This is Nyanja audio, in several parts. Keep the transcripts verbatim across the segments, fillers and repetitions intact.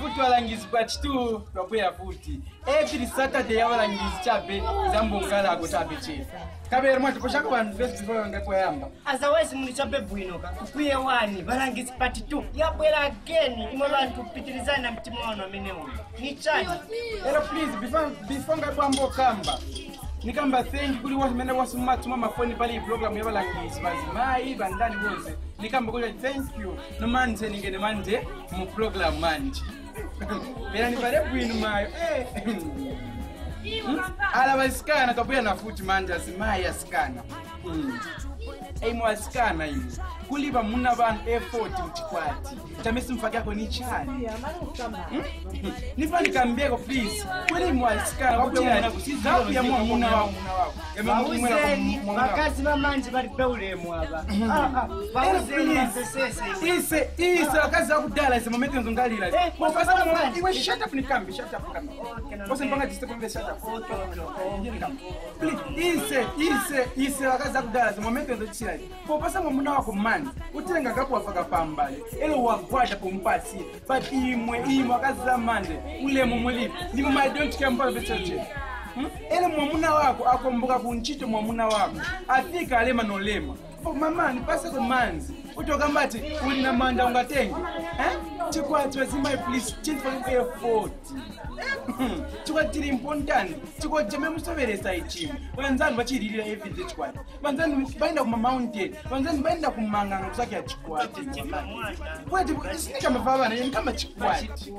kuti walangizi kwatitu pakuya futi every Saturday yawalangizi chabe zambongala ako chabe chefa kabere mwati poshaka vanhu festival ngakuyamba otherwise muni chabe bwinoka kuye wani valangizi part two yabwera again imwe vantu kupitirizana mtima wano amene uno ni chani ero please before before ngabambo kamba nikamba thank kuli watu mena wasu matuma mafoni pali program yabalangizi bazimai bandani wose nikamba kuli thank you no manje ningene manje mu program manje bera ni pare bwinu mayo eh ala basikana kabuya na futi manje azimai asikana ei mwasikana hivi kuliba muna bantu effort mchikwati tamesi mfaki yako ni chani nifa nikambia please kweli mwasikana wakutia zafu ya muna wako Vauzeni, vakazi vamanje vari peulemu ava. Vauzeni vasesese. Ise, ise vakazi vakudala ise momento nzongalira. Eh, mofasa momento iwe shut up nikambi, shut up kambi. Wose mpanga jiste kumbe shut up. Ise, ise, ise vakazi vakudala ise momento nzochira. Mofasa momuna wako mani, utenga kapu wafaka pambale. Elo wagwada kumpasi. But imwe, imwe vakazi zamande. Ule mumuli. Nimu my don't care mpaka bechoche. Hmm? Ele mwamuna wako akomboka kunchito mwamuna wako afika alema nolema oh mama nipase kwa manzi utoka ati ulina manda ungatenge eh chikwati wazima please change for effort chikwa tiri important chikwa jeme musoberesa ichimu wanzani bachirira everyday chikwati wanzani baenda kuma mountain wanzani baenda kumanganga kusaki ya chikwati kwati sinika mafava na yani kama chikwati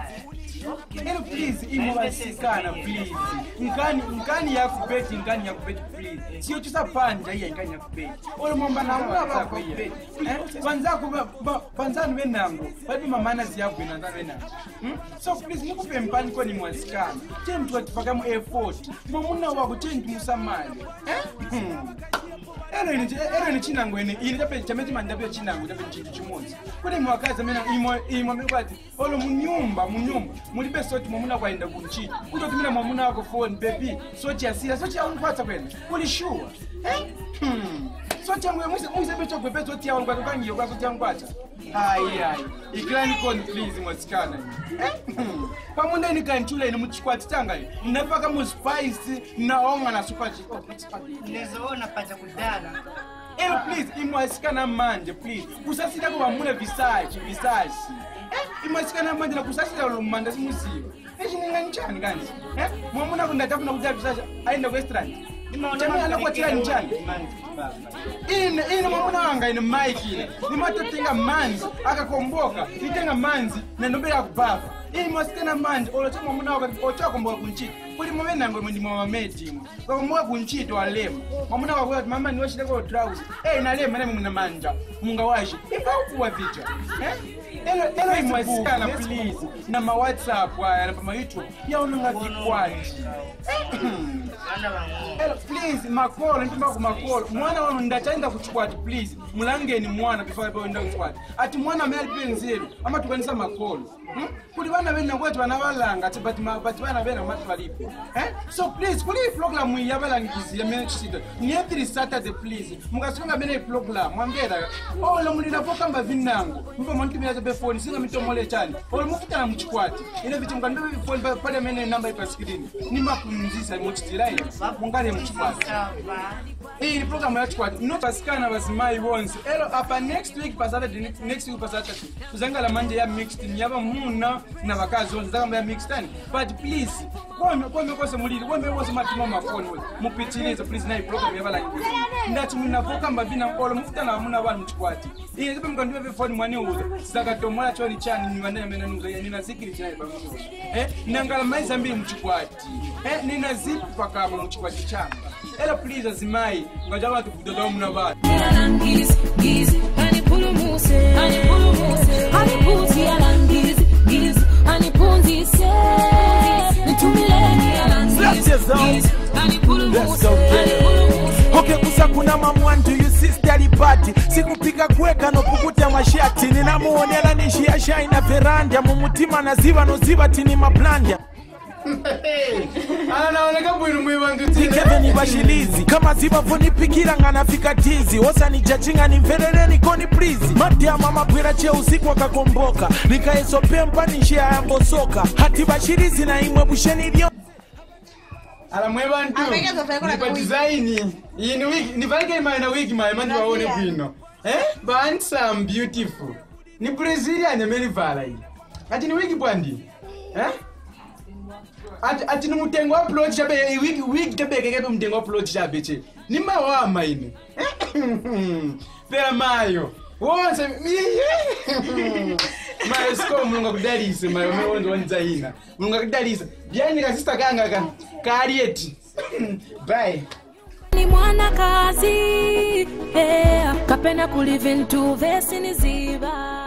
eno please imo basikana please nkani nkani ya kubeti nkani ya kubeti please sio chisa panja hii nkani ya kubeti ole momba na ngwa ba kubeti eh wanzako wanzani wenango badi mama na ziyabu na ndani wenango so please nikupe mpani kwa ni mwasikana je mtu atipaka mu effort momuna wako je mtu musamali eh ero ni ero ni chinango ene ili tape chameti mandape chinango tape chintu chimozi kune mwakaza mena imo imo mekwati olo munyumba munyumba mulibe soti momuna kwaenda kunchita utoti mina momuna wako phone baby soti asira soti yaunkwatsa kwena uli sure eh hmm soti yangu mwise mwise becho kwepe soti yawo kwa kangiyo kwa soti yankwatsa ai ai ikrani kon please mwasikana eh pamunde ni kanchula ine muchikwati tanga ninapaka mu spice naonga na super nezoona pacha kudala. Elo please imwasikana manje please kusasira kwa mule visaji visaji eh imwasikana manje na kusasira lo manda simuziva echi ninganchani kanzi eh mwamuna kundatafuna kuja visaji aenda ku restaurant nimaona ala kwa tira njani ine ine mwamuna wanga ine mic ine nimatotenga manzi akakomboka nitenga manzi na ndombera kubafa ine mwasikana manje olocha mwamuna wanga ocha komboka kunchita kuli mwena ngo ndi mwa meti kwa mwa kunchito alema mwamuna wako ati mama niwashile kwa trouser eh na lema na muna manja munga washi ikakuwa vicha eh elo elo imwasikana please na ma WhatsApp wa na ma YouTube ya unanga vikwati elo please makolo ntimba ku makolo mwana wanu ndachaenda kuchikwati please mulangeni mwana before apo enda kuchikwati ati mwana mali penzero ama tukanisa makolo hmm? Kuli bana bena kwati bana balanga ati but but bana bena mati balipo eh so please kuli program hii yabalangizi ya menchita ni every Saturday please mukasonga bene program mwambera oh lo mulina foka mba vinango mbo mwanti bina be phone singa mitomole chani oh mufuta na mchikwati ile vitu ngande be phone pale mene number ipa screen ni mapunzisa muchitira ile mungale mchikwati hii ni program ya chikwati not askana bazimai wonse elo apa next week pa Saturday next week pa Saturday uzangala manje ya mixed yaba muna na bakazi wonse zaka ya mixed tani but please kwame kwame kose mulili kwame wose matimo mafoni wose mupitilize please na program yabalangiza ndati munavoka mbabina olo mufuta na muna abantu chikwati iye zipe mkandiwe be phone mwani uza saka tomola choni chani niwane mena nuza nina secret naye pamoja eh nangala maiza mbili mchikwati eh nina zipu paka mchikwati chamba ela please azimai ngaja watu kudodo muna ba alangizi gizi anipulumuse anipulumuse anipuzi alangizi gizi anipunzise nitumileni alangizi gizi anipulumuse anipulumuse okay kusa kuna mamwantu you sister party sikupika kweka no pukuta mashati ninamuonela nishia shaina veranda mumutima naziba no ziba tini maplanja ana naoneka bwino mwebantu Kevin bashilizi kama zibavunipikira nganafika tizi osani jachinga ni mverereni koni please mati ya mama bwira che usiku akakomboka nikaeso pempa ni njia ya mbosoka hati bashilizi na imwe busheni lio ala mwebantu nipa design ini wiki nivalike imaya na wiki maya mandi waone bwino eh handsome beautiful ni Brazilian emelivala hii ati ni wiki bwandi eh ati ati ni mutengo upload chabe wiki wiki tebeke kepe mutengo upload chabe che ni mawama ini pera mayo wonse mayo sko munga kudalise mayo mewondo wanzaina munga kudalisa byani ka sister kanga ka karieti bye ni mwana kazi, yeah. Kapenda kulive into vesi ni ziba.